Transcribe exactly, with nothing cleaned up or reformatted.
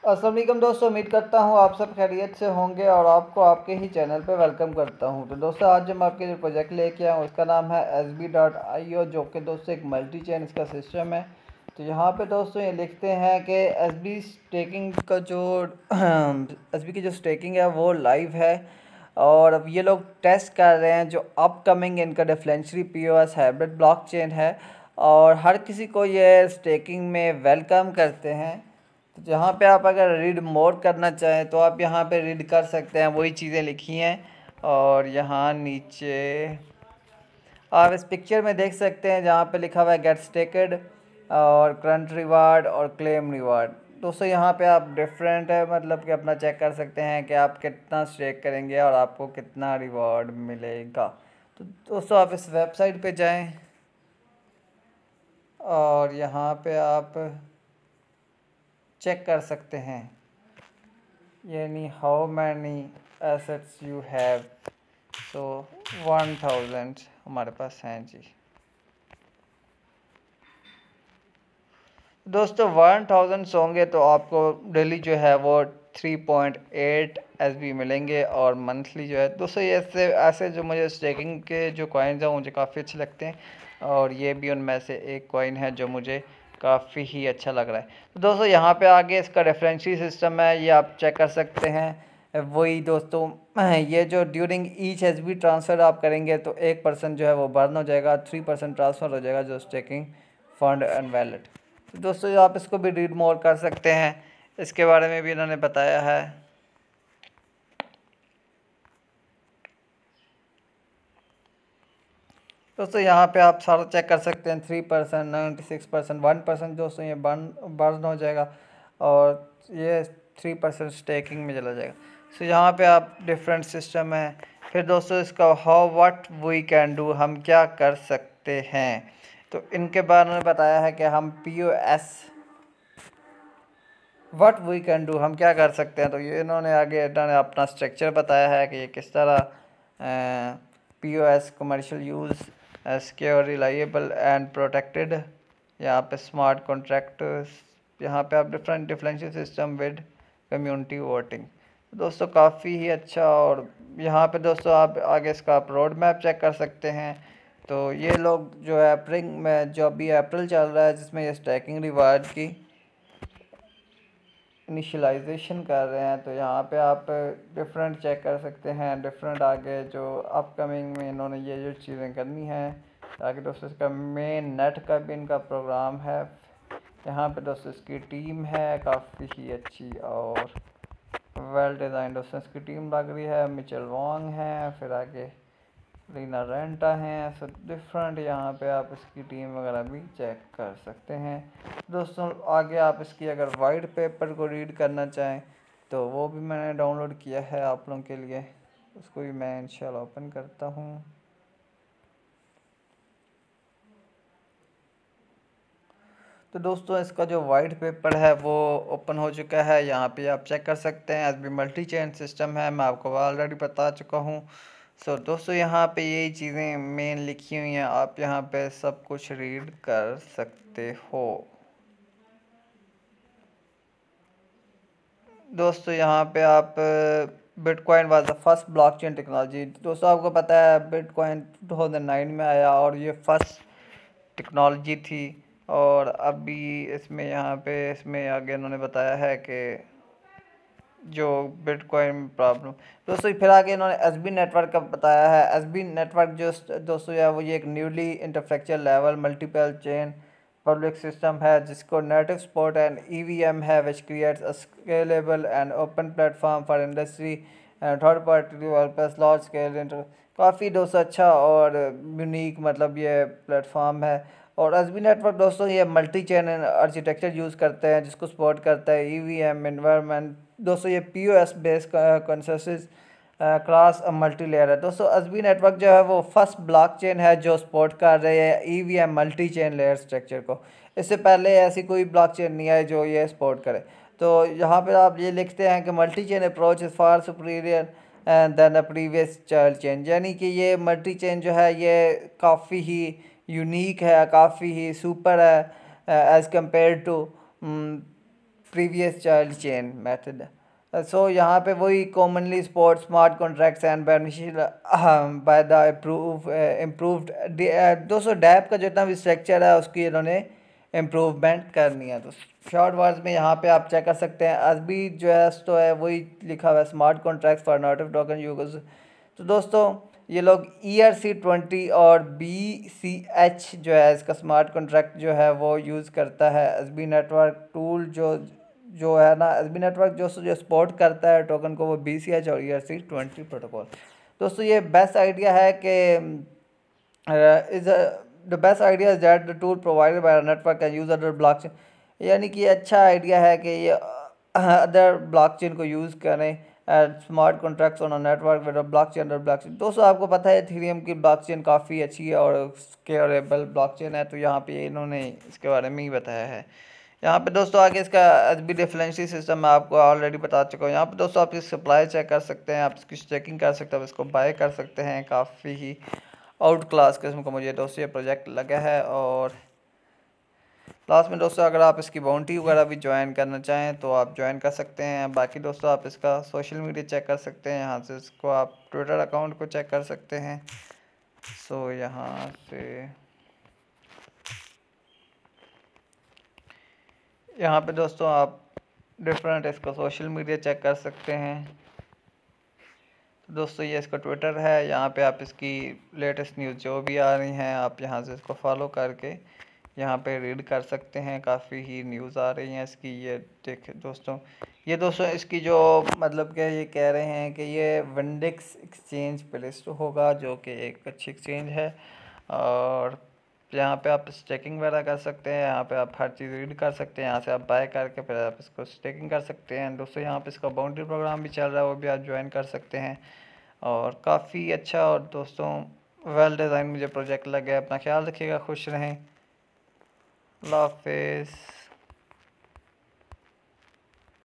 अस्सलाम वालेकुम दोस्तों, उम्मीद करता हूँ आप सब खैरियत से होंगे और आपको आपके ही चैनल पे वेलकम करता हूँ। तो दोस्तों आज हम आपके जो प्रोजेक्ट लेके आए उसका नाम है S B dot I O, जो कि दोस्तों एक मल्टी चेन इसका सिस्टम है। तो यहाँ पे दोस्तों ये लिखते हैं कि एस बी स्टेकिंग का जो एस बी की जो स्टेकिंग है वो लाइव है और अब ये लोग टेस्ट कर रहे हैं जो अपकमिंग इनका differential P O S hybrid blockchain है और हर किसी को ये स्टेकिंग में वेलकम करते हैं। तो जहाँ पे आप अगर रीड मोर करना चाहें तो आप यहाँ पे रीड कर सकते हैं, वही चीज़ें लिखी हैं। और यहाँ नीचे आप इस पिक्चर में देख सकते हैं जहाँ पे लिखा हुआ है गेट स्टेकड और करंट रिवार्ड और क्लेम रिवार्ड। दोस्तों यहाँ पे आप डिफरेंट है, मतलब कि अपना चेक कर सकते हैं कि आप कितना स्टेक करेंगे और आपको कितना रिवार्ड मिलेगा। तो दोस्तों आप इस वेबसाइट पे जाएं और यहाँ पे आप चेक कर सकते हैं यानी how many assets you have. So one thousand हमारे पास हैं जी। दोस्तों वन थाउजेंड होंगे तो आपको डेली जो है वो three point eight S B मिलेंगे और मंथली जो है दोस्तों ये ऐसे ऐसे जो मुझे स्टेकिंग के जो कॉइन्स हैं मुझे काफ़ी अच्छे लगते हैं और ये भी उनमें से एक कॉइन है जो मुझे काफ़ी ही अच्छा लग रहा है। तो दोस्तों यहाँ पे आगे इसका रेफरेंशियल सिस्टम है, ये आप चेक कर सकते हैं। वही दोस्तों ये जो during each S B transfer आप करेंगे तो एक परसेंट जो है वो बर्न हो जाएगा, थ्री परसेंट ट्रांसफ़र हो जाएगा जो स्टेकिंग फंड एंड वैलेट। तो दोस्तों आप इसको भी रीड मोर कर सकते हैं, इसके बारे में भी इन्होंने बताया है। दोस्तों यहाँ पे आप सारा चेक कर सकते हैं, three percent ninety six percent one percent दोस्तों ये बर्न बर्न हो जाएगा और ये थ्री परसेंट स्टेकिंग में चला जाएगा। सो so, यहाँ पे आप डिफरेंट सिस्टम है। फिर दोस्तों इसका how what we can do, हम क्या कर सकते हैं। तो इनके बारे में बताया है कि हम P O S what we can do, हम क्या कर सकते हैं। तो ये इन्होंने आगे इन्होंने अपना स्ट्रक्चर बताया है कि ये किस तरह P O S commercial use secure reliable and protected. यहाँ पे स्मार्ट कॉन्ट्रैक्ट, यहाँ पे आप different differential system with community voting. दोस्तों काफ़ी ही अच्छा। और यहाँ पे दोस्तों आप आगे इसका आप रोड मैप चेक कर सकते हैं। तो ये लोग जो है अप्रैल में जो अभी अप्रैल चल रहा है जिसमें ये स्टैकिंग रिवार्ड की इनिशियलाइजेशन कर रहे हैं। तो यहाँ पे आप डिफरेंट चेक कर सकते हैं, डिफरेंट आगे जो अपकमिंग में इन्होंने ये जो चीज़ें करनी है। ताकि दोस्तों इसका मेन नेट का भी इनका प्रोग्राम है। यहाँ पे दोस्तों इसकी टीम है काफ़ी ही अच्छी और वेल डिज़ाइन दोस्तों इसकी टीम लग रही है। मिचेल वॉन्ग है, फिर आगे रीना रेंटा हैं। सो डिफरेंट यहाँ पे आप इसकी टीम वगैरह भी चेक कर सकते हैं। दोस्तों आगे आप इसकी अगर वाइट पेपर को रीड करना चाहें तो वो भी मैंने डाउनलोड किया है आप लोगों के लिए, उसको भी मैं इंशाल्लाह ओपन करता हूँ। तो दोस्तों इसका जो वाइट पेपर है वो ओपन हो चुका है, यहाँ पे आप चेक कर सकते हैं। S B multi chain system है, मैं आपको ऑलरेडी बता चुका हूँ। सो so, दोस्तों यहाँ पे यही चीज़ें मेन लिखी हुई हैं, आप यहाँ पे सब कुछ रीड कर सकते हो। दोस्तों यहाँ पे आप bitcoin was the first blockchain technology. दोस्तों आपको पता है बिटकॉइन टू थाउजेंड नाइन में आया और ये फर्स्ट टेक्नोलॉजी थी। और अभी इसमें यहाँ पे इसमें आगे इन्होंने बताया है कि जो बिटकॉइन प्रॉब्लम। दोस्तों फिर आगे इन्होंने एस बी नेटवर्क का बताया है। एस बी नेटवर्क जो दोस्तों है वो ये एक newly infrastructure level multiple chain public system है जिसको native support and E V M है which creates a scalable and open platform for industry and third party developers large scale. काफ़ी दोस्तों अच्छा और यूनिक मतलब ये प्लेटफॉर्म है। और एस बी नेटवर्क दोस्तों ये मल्टी चैन आर्किटेक्चर यूज़ करते हैं जिसको सपोर्ट करता है ई वी एम एनवायरनमेंट। दोस्तों ये P O S based consensus class multi layer है। दोस्तों एस बी नेटवर्क जो है वो फर्स्ट ब्लॉकचेन है जो सपोर्ट कर रहे हैं E V M multi chain layer structure को। इससे पहले ऐसी कोई ब्लॉकचेन नहीं है जो ये सपोर्ट करे। तो यहाँ पे आप ये लिखते हैं कि multi chain approach is far superior than the previous child chain, यानी कि ये मल्टी चेन जो है ये काफ़ी ही यूनिक है, काफ़ी ही सुपर है as compare to previous child chain method. So यहाँ पे वही commonly support smart contracts and beneficial by the improve improved. दोस्तों डैप का जितना भी स्ट्रक्चर है उसकी इन्होंने इम्प्रूवमेंट करनी है। तो शॉर्ट वर्ड्स में यहाँ पे आप चेक कर सकते हैं, अभी जो है तो है वही लिखा हुआ है smart contracts for native token users. तो दोस्तों ये लोग ई आर सी ट्वेंटी और बी सी एच जो है इसका स्मार्ट कॉन्ट्रैक्ट जो है वो यूज़ करता है। एस बी नेटवर्क टूल जो जो है ना, एस बी नेटवर्क जो जो सपोर्ट करता है टोकन को, वो बी सी एच और E R C twenty protocol. दोस्तों ये बेस्ट आइडिया है कि is the best idea is that the tool provided by network can use other blockchain. यानी कि अच्छा आइडिया है कि ये अदर ब्लॉकचेन को यूज़ करें smart contracts on network with blockchain और ब्लॉकचेन। दोस्तों आपको पता है इथेरियम की ब्लॉकचेन काफ़ी अच्छी है और स्केलेबल ब्लॉकचेन है, तो यहाँ पे इन्होंने इसके बारे में ही बताया है। यहाँ पे दोस्तों आगे इसका एच बी डिफरेंशियल सिस्टम मैं आपको ऑलरेडी बता चुका हूँ। यहाँ पे दोस्तों आप इसकी सप्लाई चेक कर सकते हैं, आप इसकी चेकिंग कर सकते हैं, आप इसको बाय कर सकते हैं। काफ़ी ही आउट क्लास किस्म का मुझे दोस्तों ये प्रोजेक्ट लगा है। और लास्ट में दोस्तों अगर आप इसकी बाउंटी वगैरह भी ज्वाइन करना चाहें तो आप ज्वाइन कर सकते हैं। बाकी दोस्तों आप इसका सोशल मीडिया चेक कर सकते हैं, यहाँ से इसको आप ट्विटर अकाउंट को चेक कर सकते हैं। सो यहाँ से यहाँ पे दोस्तों आप डिफरेंट इसका सोशल मीडिया चेक कर सकते हैं। तो दोस्तों ये इसका ट्विटर है, यहाँ पे आप इसकी लेटेस्ट न्यूज़ जो भी आ रही हैं आप यहाँ से इसको फॉलो करके यहाँ पे रीड कर सकते हैं। काफ़ी ही न्यूज़ आ रही हैं इसकी। ये देख दोस्तों, ये दोस्तों इसकी जो मतलब कि ये कह रहे हैं कि ये विंडेक्स एक्सचेंज पे लिस्ट होगा, जो कि एक अच्छी एक्सचेंज है। और यहाँ पे आप स्टेकिंग वगैरह कर सकते हैं, यहाँ पे आप हर चीज़ रीड कर सकते हैं, यहाँ से आप बाय करके फिर आप इसको स्टेकिंग कर सकते हैं। दोस्तों यहाँ पे इसका बाउंड्री प्रोग्राम भी चल रहा है, वो भी आप ज्वाइन कर सकते हैं। और काफ़ी अच्छा और दोस्तों वेल डिज़ाइन मुझे प्रोजेक्ट लगे। अपना ख्याल रखिएगा, खुश रहें, अल्लाह हाफिज़।